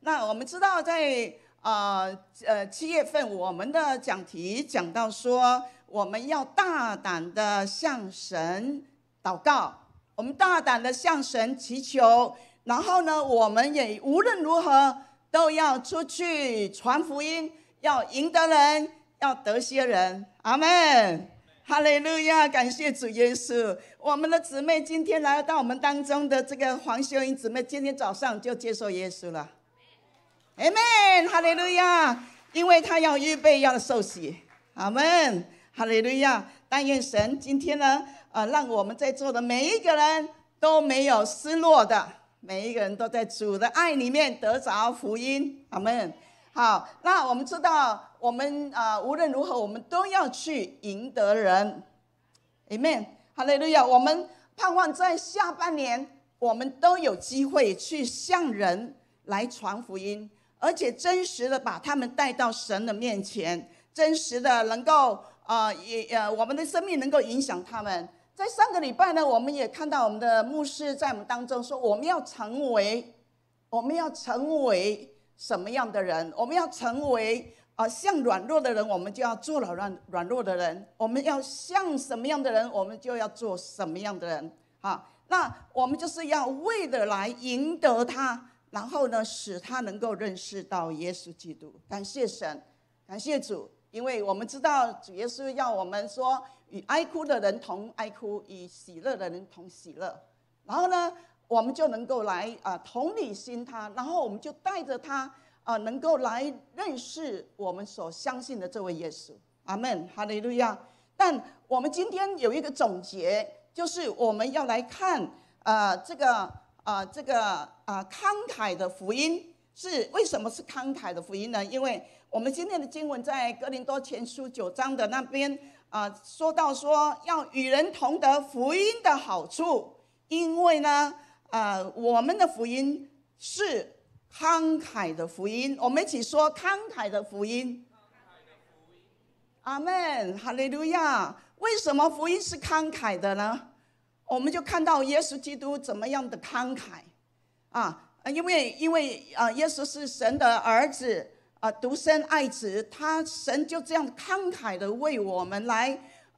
那我们知道在7月份我们的讲题讲到说，我们要大胆的向神祷告，我们大胆的向神祈求，然后呢，我们也无论如何都要出去传福音，要赢得人，要得些人。阿们，哈利路亚！感谢主耶稣。我们的姊妹今天来到我们当中的这个黄秀英姊妹，今天早上就接受耶稣了。阿们，哈利路亚！因为她要预备要受洗。阿们，哈利路亚！但愿神今天呢，让我们在座的每一个人都没有失落的，每一个人都在主的爱里面得着福音。阿们。好，那我们知道，我们无论如何，我们都要去赢得人。阿们，哈利路亚！我们盼望在下半年，我们都有机会去向人来传福音，而且真实的把他们带到神的面前，真实的能够我们的生命能够影响他们。在上个礼拜呢，我们也看到我们的牧师在我们当中说，我们要成为什么样的人？我们要成为像软弱的人，我们就要做软弱的人；我们要像什么样的人，我们就要做什么样的人。那我们就是要为了来赢得他，然后呢，使他能够认识到耶稣基督。感谢神，感谢主，因为我们知道主耶稣要我们说，与哀哭的人同哀哭，与喜乐的人同喜乐。然后呢，我们就能够来同理心他，然后我们就带着他能够来认识我们所相信的这位耶稣。阿们，哈利路亚！但我们今天有一个总结，就是我们要来看这个慷慨的福音是为什么是慷慨的福音呢？因为我们今天的经文在哥林多前书9章的那边说到说要与人同得福音的好处，因为呢我们的福音是慷慨的福音。我们一起说慷慨的福音。阿们，哈利路亚！为什么福音是慷慨的呢？我们就看到耶稣基督怎么样的慷慨因为耶稣是神的儿子独生爱子，神就这样慷慨的为我们来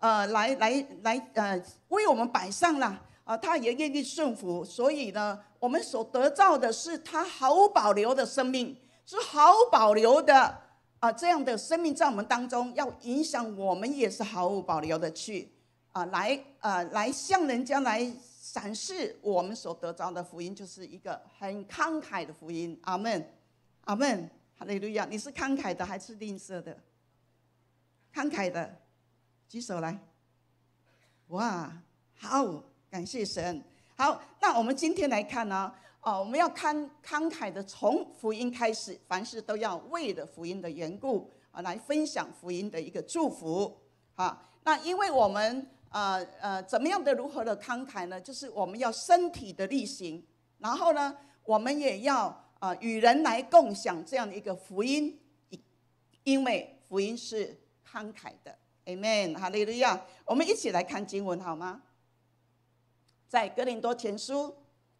为我们摆上了他也愿意顺服，所以呢，我们所得到的是他毫无保留的生命，是毫无保留的这样的生命在我们当中，要影响我们也是毫无保留的去来向人家来展示我们所得着的福音，就是一个很慷慨的福音。阿们，阿们，哈利路亚！你是慷慨的还是吝啬的？慷慨的，举手来。哇，好，感谢神。好，那我们今天来看呢我们要看慷慨的从福音开始，凡事都要为了福音的缘故来分享福音的一个祝福。那因为我们怎么样的如何的慷慨呢？就是我们要身体的力行，然后呢，我们也要与人来共享这样的一个福音，因为福音是慷慨的。Amen， 哈利路亚！我们一起来看经文好吗？在哥林多前书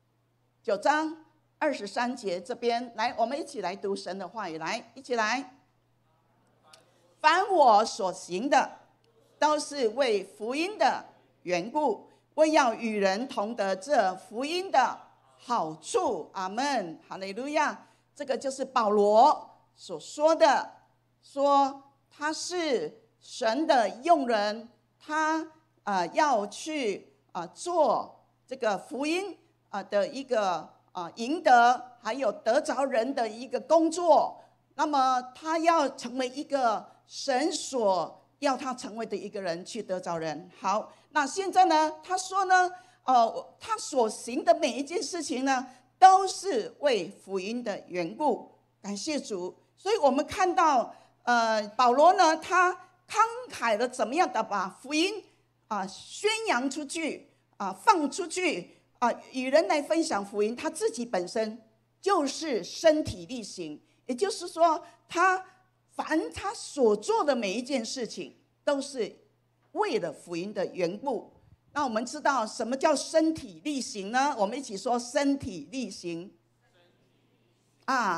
9章23节这边，来，我们一起来读神的话语，来，一起来。凡我所行的，都是为福音的缘故，为要与人同得这福音的好处。阿们，哈利路亚！这个就是保罗所说的，说他是神的用人，他要去做这个福音的一个赢得，还有得着人的一个工作。那么他要成为一个神所要他成为的一个人，去得着人。好，那现在呢，他说呢他所行的每一件事情呢，都是为福音的缘故。感谢主。所以我们看到保罗呢，他慷慨的怎么样的把福音宣扬出去放出去与人来分享福音。他自己本身就是身体力行，也就是说凡他所做的每一件事情都是为了福音的缘故。那我们知道什么叫身体力行呢？我们一起说身体力行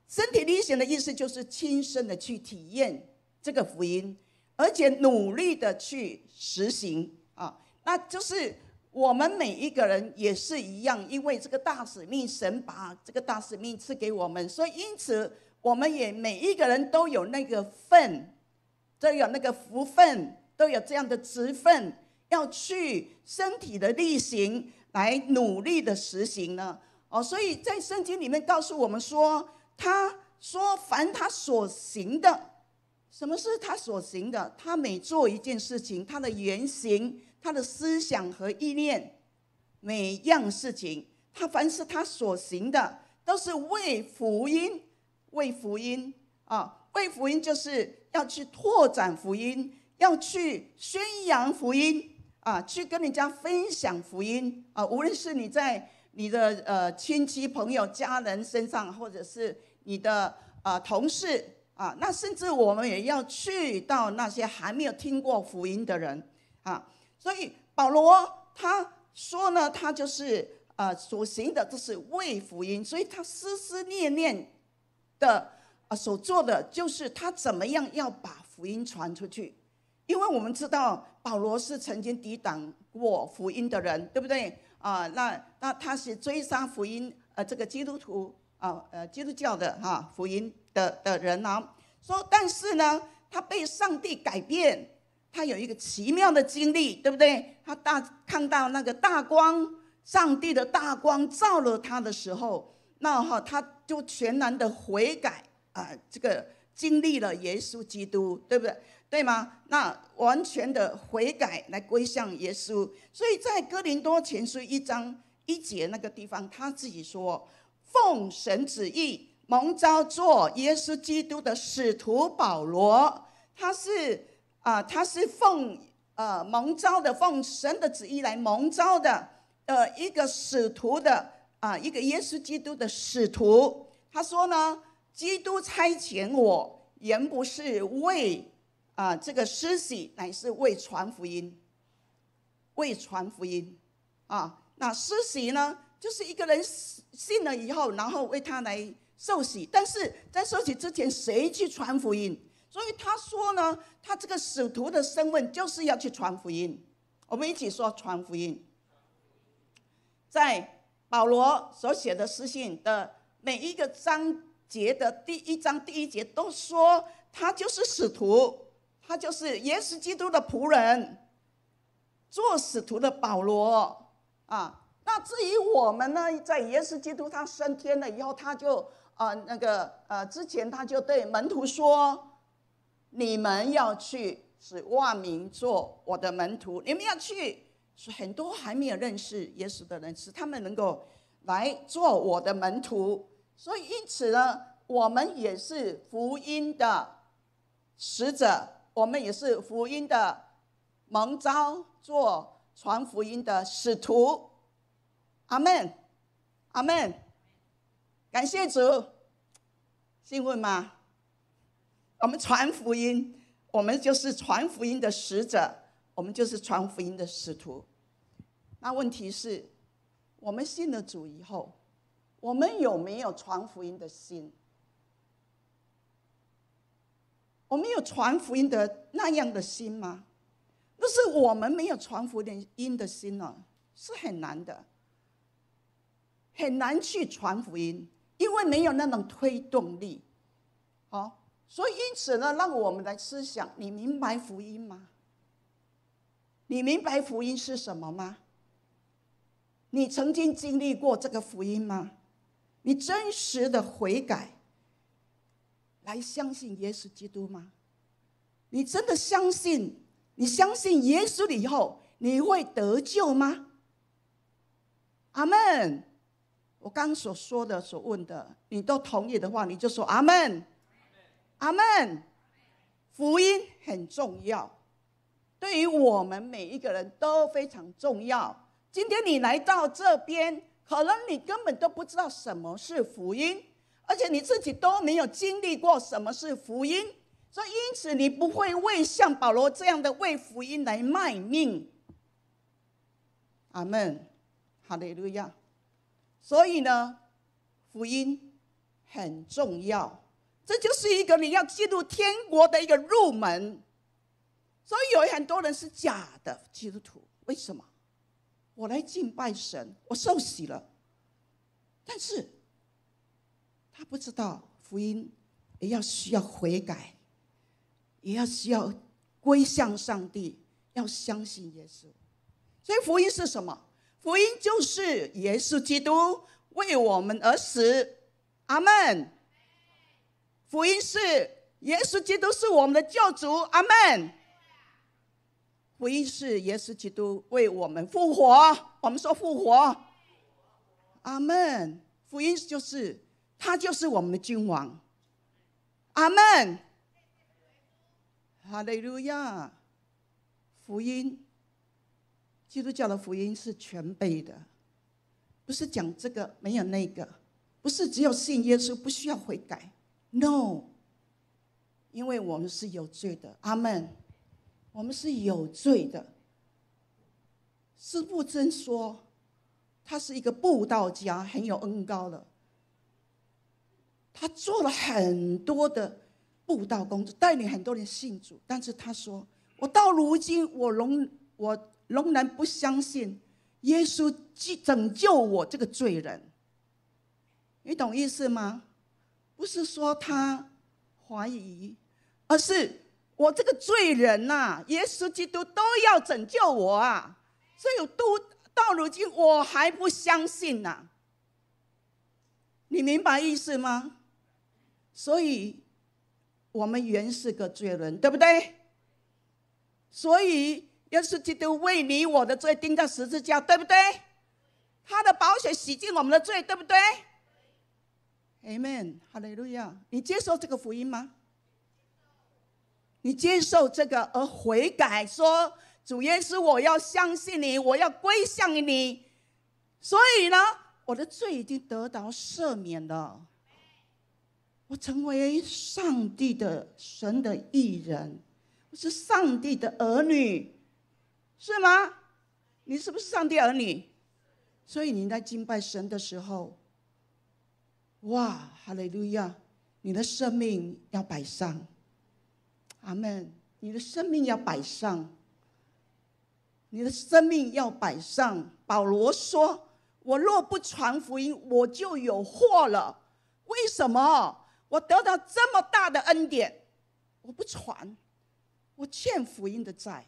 身体力行的意思就是亲身的去体验这个福音，而且努力的去实行啊。那就是我们每一个人也是一样，因为这个大使命，神把这个大使命赐给我们，所以因此我们也每一个人都有那个份，都有那个福分，都有这样的职分，要去身体的力行来努力的实行呢。所以在圣经里面告诉我们说，他说凡他所行的，什么是他所行的？他每做一件事情，他的言行，他的思想和意念，每样事情，他凡是他所行的，都是为福音，为福音啊，为福音就是要去拓展福音，要去宣扬福音啊，去跟人家分享福音啊，无论是你在你的亲戚朋友家人身上，或者是你的同事啊，那甚至我们也要去到那些还没有听过福音的人啊。所以保罗他说呢，他就是所行的都是为福音，所以他思思念念的所做的就是他怎么样要把福音传出去。因为我们知道保罗是曾经抵挡过福音的人，对不对？那他是追杀福音这个基督徒基督教的福音的人啊。说但是呢，他被上帝改变，他有一个奇妙的经历，对不对？他看到那个大光，上帝的大光照了他的时候，那他就全然的悔改这个经历了耶稣基督，对不对？对吗？那完全的悔改来归向耶稣。所以在哥林多前书1章1节那个地方，他自己说，奉神旨意蒙召做耶稣基督的使徒保罗，他是奉蒙召的，奉神的旨意来蒙召的一个使徒的一个耶稣基督的使徒。他说呢，基督差遣我，原不是为这个施洗，乃是为传福音，为传福音那施洗呢，就是一个人信了以后，然后为他来受洗，但是在受洗之前，谁去传福音？所以他说呢，他这个使徒的身份就是要去传福音。我们一起说传福音。在保罗所写的书信的每一个章节的第1章第1节都说，他就是使徒，他就是耶稣基督的仆人，做使徒的保罗那至于我们呢，在耶稣基督他升天了以后，他就之前他就对门徒说，你们要去使万民做我的门徒，你们要去使很多还没有认识耶稣的人，使他们能够来做我的门徒。所以因此呢，我们也是福音的使者，我们也是福音的蒙召做传福音的使徒。阿们，阿们，感谢主。幸运吗？我们传福音，我们就是传福音的使者，我们就是传福音的使徒。那问题是，我们信了主以后，我们有没有传福音的心？我们有传福音的那样的心吗？但是我们没有传福音的心呢，是很难的，很难去传福音，因为没有那种推动力。所以因此呢，让我们来思想，你明白福音吗？你明白福音是什么吗？你曾经经历过这个福音吗？你真实的悔改来相信耶稣基督吗？你真的相信，你相信耶稣了以后，你会得救吗？阿们。我刚所说的所问的，你都同意的话，你就说阿们，阿们。福音很重要，对于我们每一个人都非常重要。今天你来到这边，可能你根本都不知道什么是福音，而且你自己都没有经历过什么是福音，所以因此你不会为像保罗这样的为福音来卖命。阿们，哈利路亚。所以呢，福音很重要，这就是一个你要进入天国的一个入门。所以有很多人是假的基督徒，为什么？我来敬拜神，我受洗了，但是他不知道福音也要需要悔改，也要需要归向上帝，要相信耶稣。所以福音是什么？福音就是耶稣基督为我们而死。阿们。福音是耶稣基督是我们的救主。阿们。福音是耶稣基督为我们复活。我们说复活。阿们。福音就是他就是我们的君王。阿们。哈利路亚。福音，基督教的福音是全备的，不是讲这个没有那个，不是只有信耶稣不需要悔改。 No， 因为我们是有罪的。阿们。我们是有罪的。司布真说他是一个布道家，很有恩膏的，他做了很多的布道工作，带领很多人信主。但是他说，我到如今我仍然不相信耶稣拯救我这个罪人。你懂意思吗？不是说他怀疑，而是我这个罪人啊，耶稣基督都要拯救我啊，所以到如今我还不相信啊。你明白意思吗？所以我们原是个罪人，对不对？所以耶稣基督为你我的罪钉在十字架，对不对？他的宝血洗净我们的罪，对不对？ Amen， 哈利路亚。你接受这个福音吗？你接受这个而悔改，说主耶稣，我要相信你，我要归向你。所以呢，我的罪已经得到赦免了，我成为上帝的神的义人，我是上帝的儿女，是吗？你是不是上帝儿女？所以你在敬拜神的时候，哇，哈利路亚，你的生命要摆上。阿们。你的生命要摆上，你的生命要摆上。保罗说，我若不传福音，我就有祸了。为什么？我得到这么大的恩典，我不传，我欠福音的债。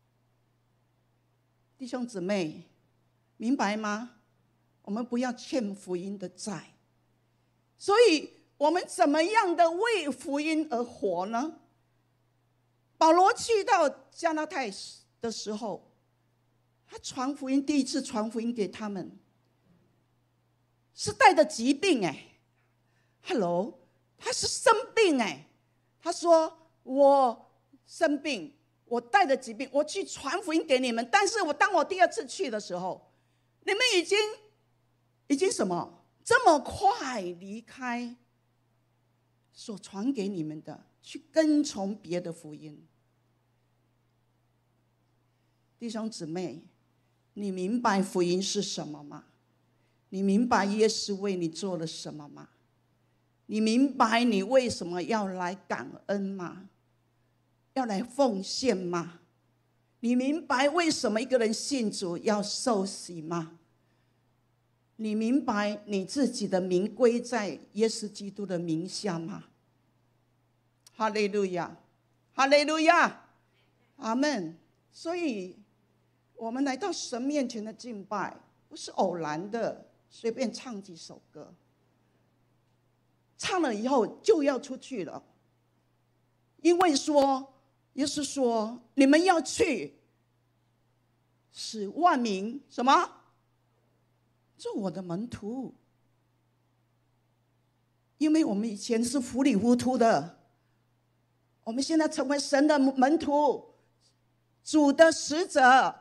弟兄姊妹，明白吗？我们不要欠福音的债。所以我们怎么样的为福音而活呢？保罗去到加拉太的时候，他传福音，第一次传福音给他们，是带着疾病Hello， 他是生病他说我生病，我带着疾病，我去传福音给你们。但是当我第二次去的时候，你们已经什么这么快离开所传给你们的，去跟从别的福音。弟兄姊妹，你明白福音是什么吗？你明白耶稣为你做了什么吗？你明白你为什么要来感恩吗？要来奉献吗？你明白为什么一个人信主要受洗吗？你明白你自己的名归在耶稣基督的名下吗？哈利路亚，哈利路亚，阿们。所以我们来到神面前的敬拜，不是偶然的随便唱几首歌，唱了以后就要出去了。因为说耶稣说，你们要去使万民什么做我的门徒。因为我们以前是糊里糊涂的，我们现在成为神的门徒，主的使者。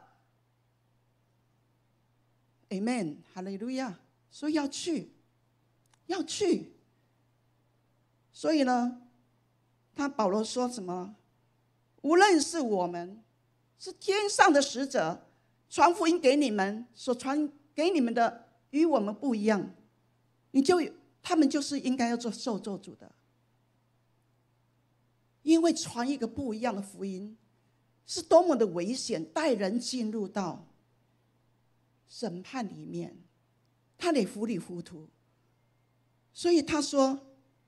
Amen， 哈利路亚。所以要去。所以呢，保罗说什么？无论是我们是天上的使者，传福音给你们，所传给你们的与我们不一样， 他们就是应该要做受咒诅的。因为传一个不一样的福音是多么的危险，带人进入到审判里面，他得糊里糊涂。所以他说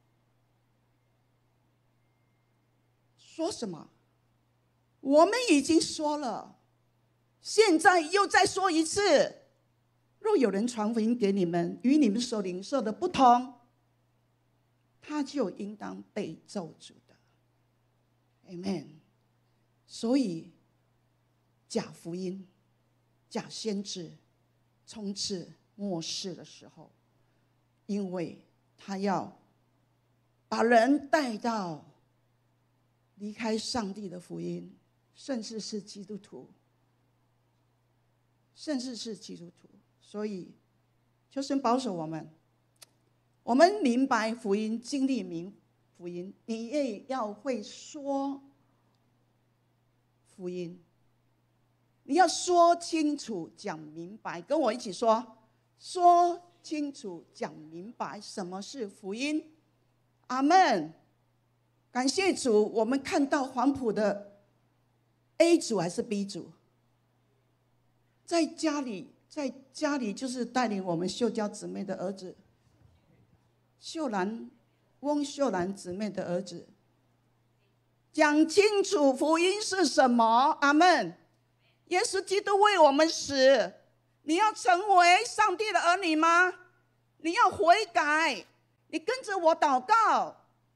什么？我们已经说了，现在又再说一次，若有人传福音给你们，与你们所领受的不同，他就应当被咒诅的。 Amen。 所以假福音、假先知充斥末世的时候，因为他要把人带到离开上帝的福音，甚至是基督徒，所以求神保守我们，我们明白福音，经历明福音，你也要会说福音，你要说清楚讲明白，跟我一起说清楚讲明白什么是福音。阿们。感谢主，我们看到黄埔的 A 组还是 B 组，在家里就是带领我们秀娇姊妹的儿子翁秀兰姊妹的儿子，讲清楚福音是什么。阿们。耶稣基督为我们死，你要成为上帝的儿女吗？你要悔改，你跟着我祷告，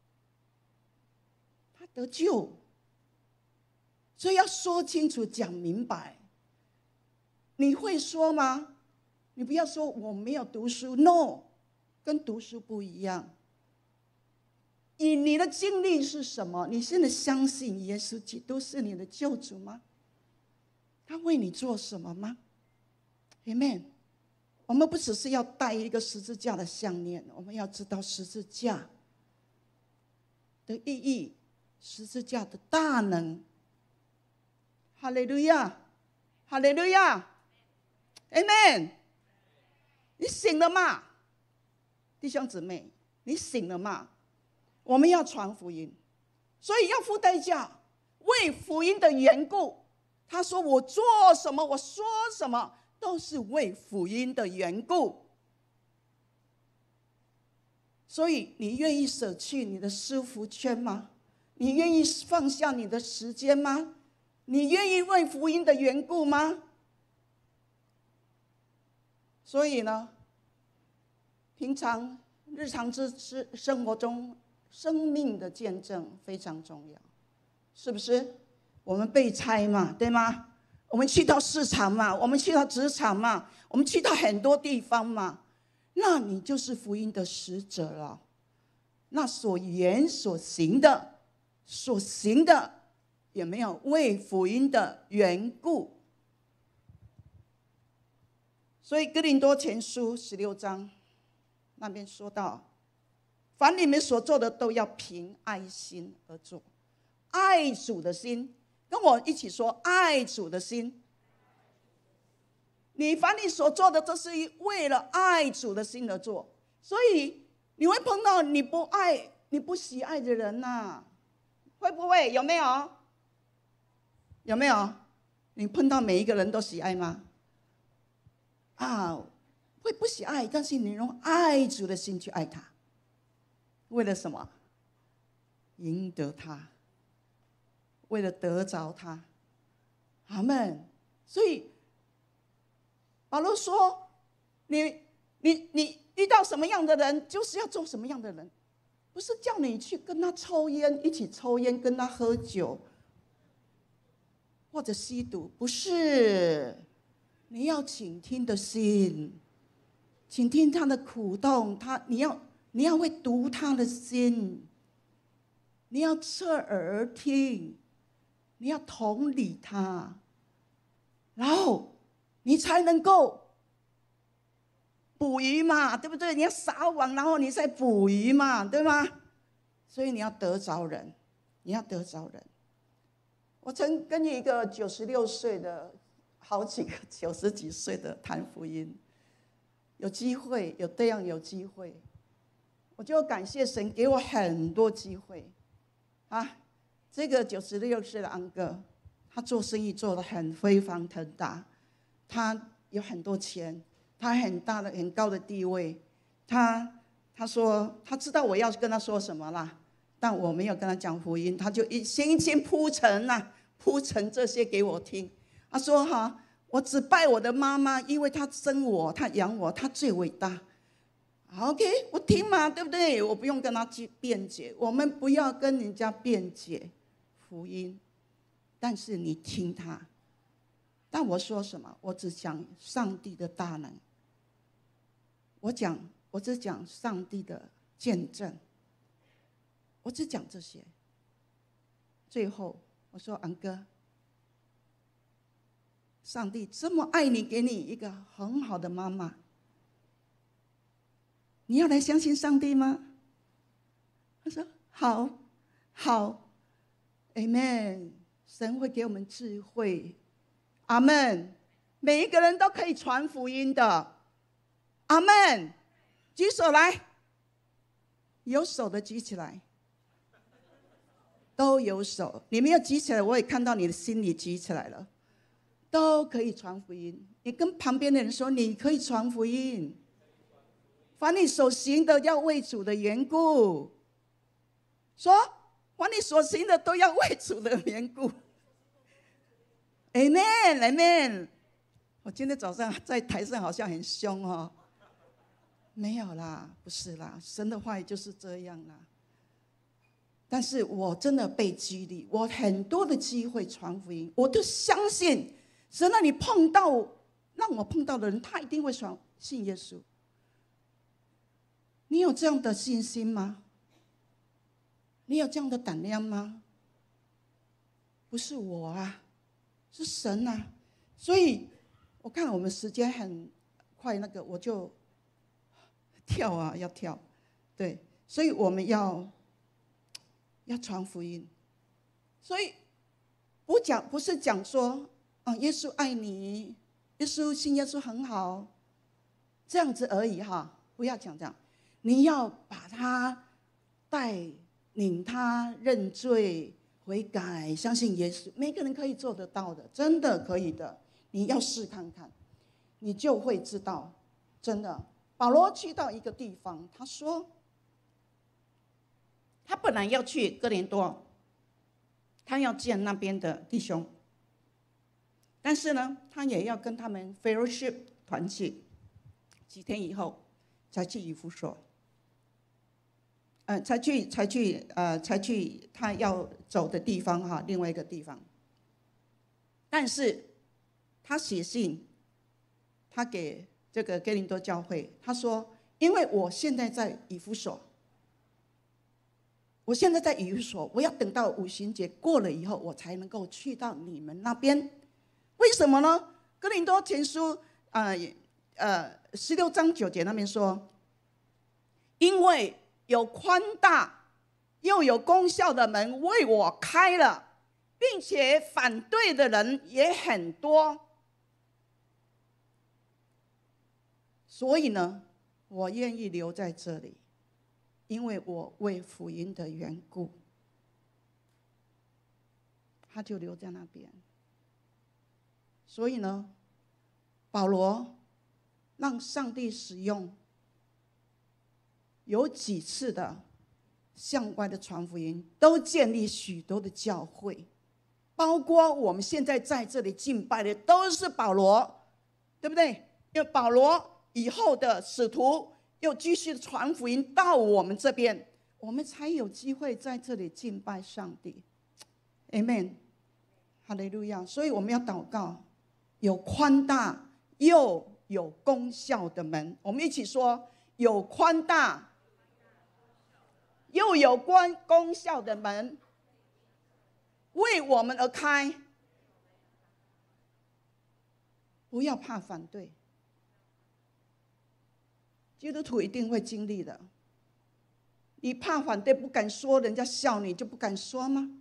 他得救。所以要说清楚讲明白。你会说吗？你不要说我没有读书， No， 跟读书不一样。你的经历是什么？你现在相信耶稣基督是你的救主吗？他为你做什么吗？ Amen。 我们不只是要带一个十字架的项链，我们要知道十字架的意义，十字架的大能。哈利路亚，哈利路亚 ，Amen。 你醒了吗？弟兄姊妹，你醒了吗？我们要传福音，所以要付代价，为福音的缘故。他说我做什么，我说什么，都是为福音的缘故。所以你愿意舍弃你的舒服圈吗？你愿意放下你的时间吗？你愿意为福音的缘故吗？所以呢，平常日常生活中生命的见证非常重要，是不是？我们被差嘛，对吗？我们去到市场嘛，我们去到职场嘛，我们去到很多地方嘛，那你就是福音的使者了。那所言所行的有没有为福音的缘故？所以哥林多前书16章那边说到，凡你们所做的都要凭爱心而做，爱主的心。跟我一起说，爱主的心。凡你所做的都是为了爱主的心而做，所以你会碰到你不爱、你不喜爱的人呐，会不会？有没有？有没有？你碰到每一个人都喜爱吗？会不喜爱，但是你用爱主的心去爱他，为了什么？赢得他，为了得着他。阿们。所以保罗说，你遇到什么样的人，就是要做什么样的人，不是叫你去跟他抽烟，一起抽烟，跟他喝酒，或者吸毒，不是。你要倾听的心，倾听他的苦痛，你要会读他的心，你要侧耳听，你要同理他，然后你才能够捕鱼嘛，对不对？你要撒网，然后你再捕鱼嘛，对吗？所以你要得着人，我曾跟一个96岁的，好几个90几岁的谈福音，有机会。 我就感谢神给我很多机会啊。这个96岁的安哥，他做生意做得很飞黄腾达，他有很多钱，他很高的地位。他说他知道我要跟他说什么啦，但我没有跟他讲福音，他就先铺陈这些给我听。他说我只拜我的妈妈，因为她生我，她养我，她最伟大。OK， 我听嘛，对不对？我不用跟他去辩解，我们不要跟人家辩解福音，但是你听他。但我说什么？我只讲上帝的大能，我只讲上帝的见证，我只讲这些。最后我说，安哥，上帝这么爱你，给你一个很好的妈妈，你要来相信上帝吗？他说好 Amen， 神会给我们智慧，阿们。每一个人都可以传福音的，阿们。举手来，有手的举起来，都有手。你没有举起来，我也看到你的心里举起来了，都可以传福音。你跟旁边的人说，你可以传福音，凡你所行的要为主的缘故，说凡你所行的都要为主的缘故。Amen Amen。 我今天早上在台上好像很凶哦，没有啦，不是啦，神的话语就是这样啦。但是我真的被激励，我很多的机会传福音，我都相信神让你让我碰到的人，他一定会信耶稣。你有这样的信心吗？你有这样的胆量吗？不是我啊，是神啊。所以我看我们时间很快，我就要跳，对，所以我们要传福音。所以不是讲说耶稣爱你，信耶稣很好，这样子而已哈，不要讲这样。你要把他带领他认罪悔改，相信耶稣。每个人可以做得到的，真的可以的。你要试看看，你就会知道，真的。保罗去到一个地方，他说他本来要去哥林多，他要见那边的弟兄，但是呢，他也要跟他们 fellowship 团契。几天以后才去以弗所，才去他要走的地方哈，另外一个地方。但是他写信，他给这个哥林多教会，他说：因为我现在在以弗所，我要等到五旬节过了以后，我才能够去到你们那边。为什么呢？哥林多前书16章9节那边说，因为有宽大又有功效的门为我开了，并且反对的人也很多，所以呢，我愿意留在这里，因为我为福音的缘故。他就留在那边。所以呢，保罗让上帝使用，有几次的向外的传福音，都建立许多的教会，包括我们现在在这里敬拜的都是保罗，对不对？因为保罗以后的使徒又继续传福音到我们这边，我们才有机会在这里敬拜上帝。 Amen， 哈利路亚。所以我们要祷告，有宽大又有功效的门。我们一起说，有宽大又有功效的门为我们而开。不要怕反对，基督徒一定会经历的。你怕反对不敢说，人家笑你就不敢说吗？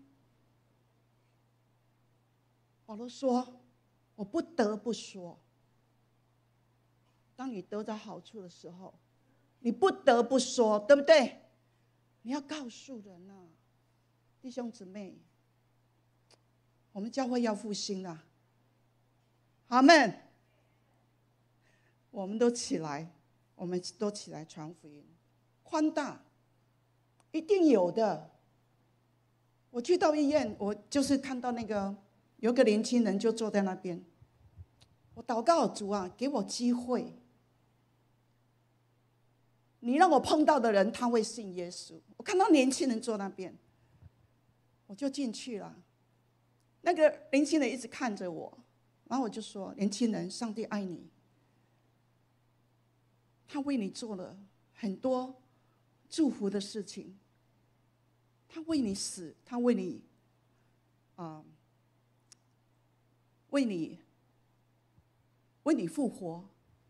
保罗说，我不得不说。当你得到好处的时候， 你不得不说，对不对？你要告诉人啊，弟兄姊妹，我们教会要复兴了，阿们。我们都起来，我们都起来传福音，宽大，一定有的。我去到医院，我就是看到那个有个年轻人就坐在那边，我祷告主啊，给我机会，你让我碰到的人他会信耶稣。我看到年轻人坐那边，我就进去了。那个年轻人一直看着我，然后我就说：年轻人，上帝爱你，他为你做了很多祝福的事情，他为你死，他为你为你复活。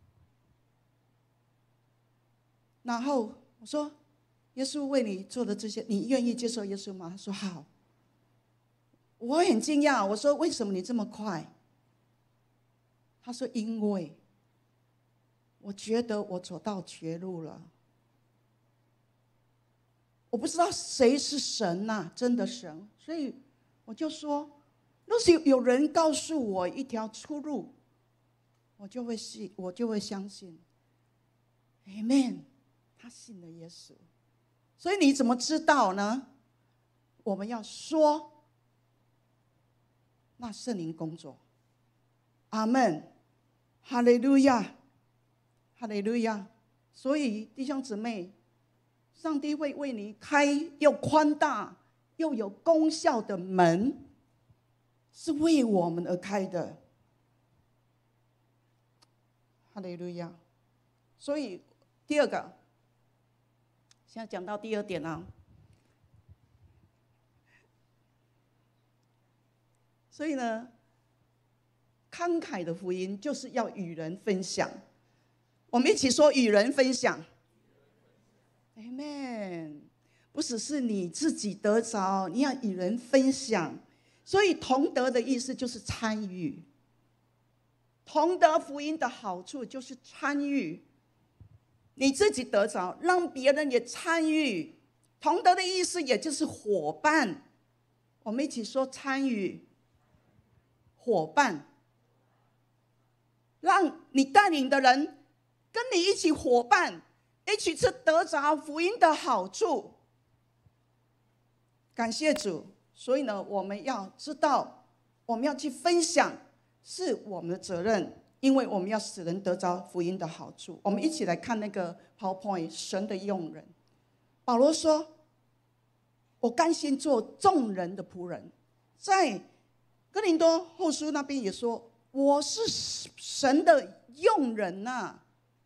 然后我说：耶稣为你做的这些，你愿意接受耶稣吗？他说好。我很惊讶，我说：为什么你这么快？他说：因为我觉得我走到绝路了。我不知道谁是神啊，真的神，所以我就说，若是有人告诉我一条出路，我就会相信。Amen， 他信了耶稣。所以你怎么知道呢？我们要说，那圣灵工作。阿们，哈利路亚，哈利路亚。所以弟兄姊妹，上帝会为你开又宽大又有功效的门，是为我们而开的。哈利路亚。所以第二个，现在讲到第二点啊。所以呢，慷慨的福音就是要与人分享。我们一起说：与人分享。Amen， 不只是你自己得着，你要与人分享。所以同得的意思就是参与。同得福音的好处就是参与，你自己得着，让别人也参与。同得的意思也就是伙伴。我们一起说：参与，伙伴，让你带领的人跟你一起伙伴，一起去得着福音的好处。感谢主。所以呢，我们要知道，我们要去分享是我们的责任，因为我们要使人得着福音的好处。我们一起来看那个 PowerPoint， 神的用人。保罗说：我甘心做众人的仆人。在哥林多后书那边也说：我是神的用人啊，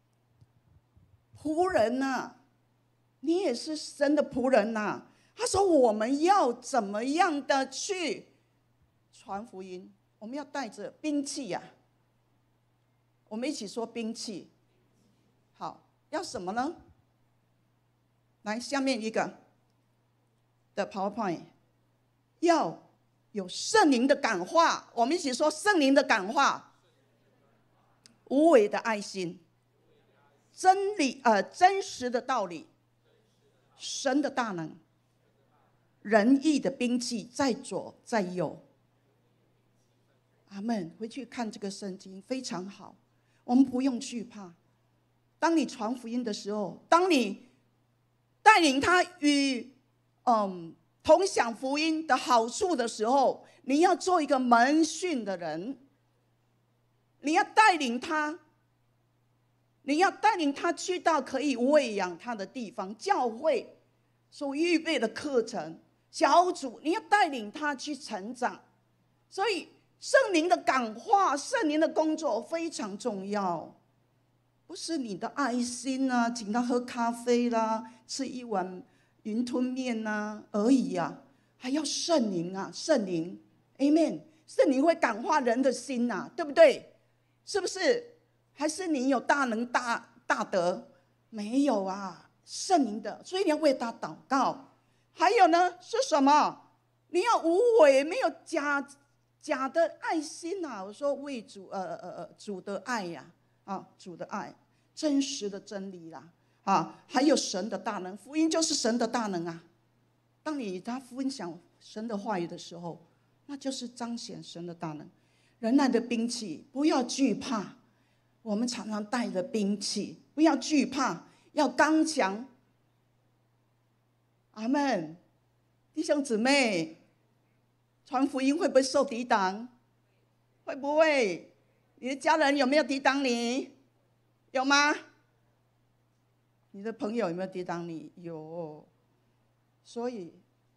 仆人啊，你也是神的仆人啊。他说我们要怎么样的去传福音？我们要带着兵器呀。我们一起说兵器。好，要什么呢？来，下面一个的 PowerPoint， 要有圣灵的感化。我们一起说：圣灵的感化，无伪的爱心，真理真实的道理，神的大能，仁义的兵器在左在右。阿们。回去看这个圣经非常好，我们不用惧怕。当你传福音的时候，当你带领他与同享福音的好处的时候，你要做一个门训的人，你要带领他，去到可以喂养他的地方，教会所预备的课程小组，你要带领他去成长。所以圣灵的感化，圣灵的工作非常重要。不是你的爱心啊，请他喝咖啡啦，吃一碗云吞面啊而已啊，还要圣灵啊，圣灵 Amen， 圣灵会感化人的心啊，对不对？是不是？还是你有大能大德？没有啊，圣灵的，所以你要为他祷告。还有呢，是什么？你要无伪，没有假的爱心啊！我说为主的爱呀，主的爱，真实的真理啦， 还有神的大能，福音就是神的大能啊。当你与他分享神的话语的时候，那就是彰显神的大能。忍耐的兵器，不要惧怕。我们常常带着兵器，不要惧怕，要刚强。阿们，弟兄姊妹，传福音会不会受抵挡？会不会？你的家人有没有抵挡你？有吗？你的朋友有没有抵挡你？有。所以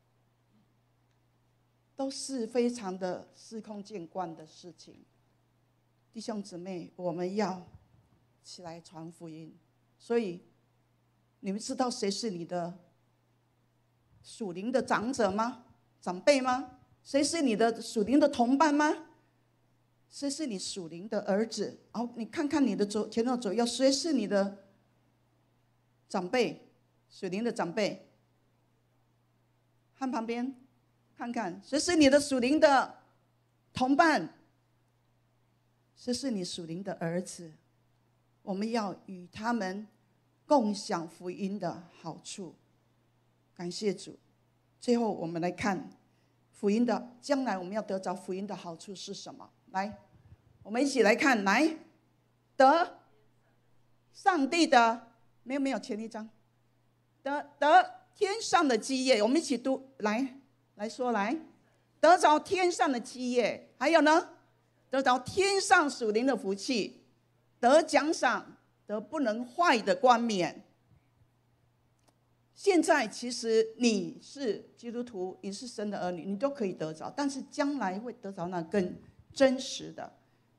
都是非常的司空见惯的事情。弟兄姊妹，我们要起来传福音。所以你们知道谁是你的属灵的长者吗？长辈吗？谁是你的属灵的同伴吗？谁是你属灵的儿子？你看看你的前后左右，谁是你的长辈？属灵的长辈，看旁边，看看谁是你的属灵的同伴？谁是你属灵的儿子？我们要与他们共享福音的好处。感谢主。最后我们来看福音的将来，我们要得着福音的好处是什么？来，我们一起来看，来，得上帝的，没有前一章，得天上的基业，我们一起读，来说，来，得着天上的基业，还有呢，得着天上属灵的福气，得奖赏，得不能坏的冠冕。现在其实你是基督徒，你是神的儿女，你都可以得着，但是将来会得着那更真实的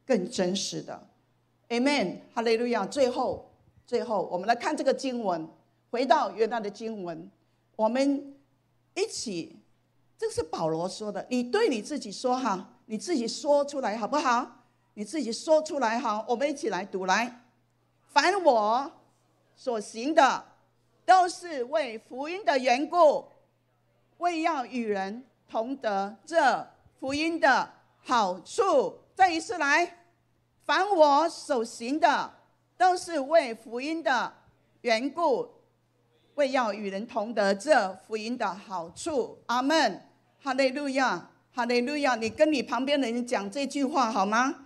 Amen， 哈利路亚。最后我们来看这个经文，回到原来的经文，我们一起，这是保罗说的，你对你自己说哈，你自己说出来好不好？你自己说出来好，我们一起来读，来，凡我所行的都是为福音的缘故，为要与人同得这福音的好处。再一次来，凡我所行的都是为福音的缘故，为要与人同得这福音的好处。阿们，哈利路亚，哈利路亚。你跟你旁边的人讲这句话好吗？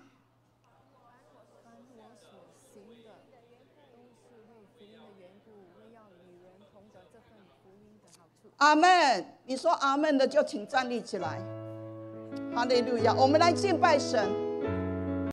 阿们，你说阿们的就请站立起来。哈利路亚，我们来敬拜神。